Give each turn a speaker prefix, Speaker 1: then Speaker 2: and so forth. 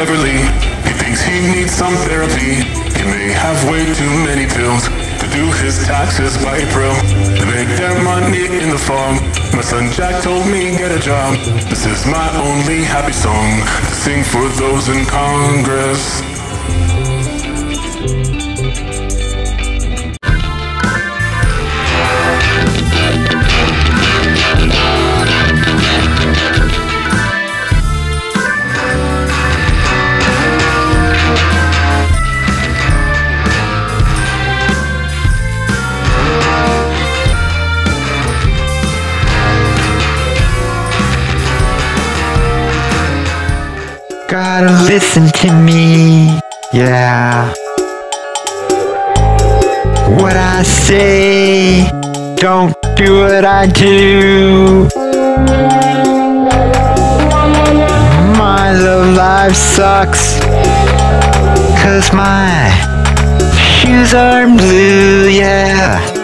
Speaker 1: cleverly. He thinks he needs some therapy. He may have way too many pills to do his taxes by April. They make their money in the fall. My son Jack told me get a job. This is my only happy song to sing for those in Congress.
Speaker 2: Gotta listen to me, yeah. What I say, don't do what I do. My love life sucks, 'cause my shoes are blue, yeah.